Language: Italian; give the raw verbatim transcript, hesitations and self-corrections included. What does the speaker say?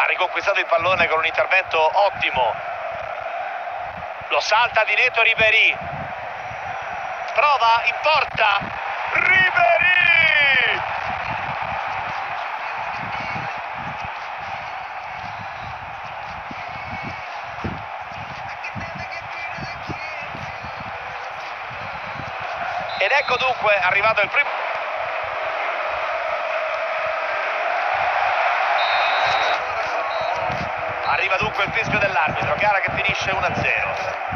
ha riconquistato il pallone con un intervento ottimo, lo salta di netto Ribéry, prova in porta Ribéry, ed ecco dunque arrivato il primo. Arriva dunque il fischio dell'arbitro, gara che finisce uno a zero.